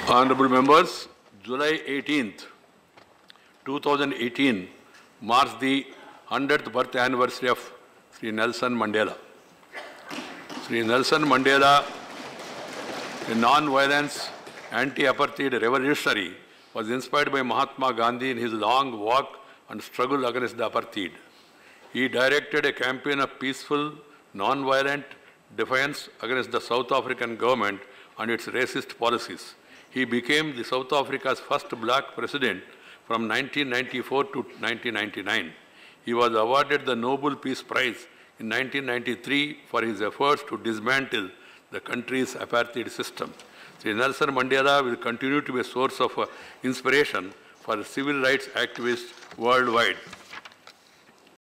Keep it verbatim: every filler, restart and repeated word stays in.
Honorable members, July eighteenth, two thousand eighteen marks the hundredth birth anniversary of Sri Nelson Mandela. Sri Nelson Mandela, a non-violence, anti-apartheid revolutionary, was inspired by Mahatma Gandhi in his long walk and struggle against the apartheid. He directed a campaign of peaceful, non-violent defiance against the South African government and its racist policies. He became the South Africa's first black president from nineteen ninety-four to nineteen ninety-nine. He was awarded the Nobel Peace Prize in nineteen ninety-three for his efforts to dismantle the country's apartheid system. Sri Nelson Mandela will continue to be a source of uh, inspiration for civil rights activists worldwide.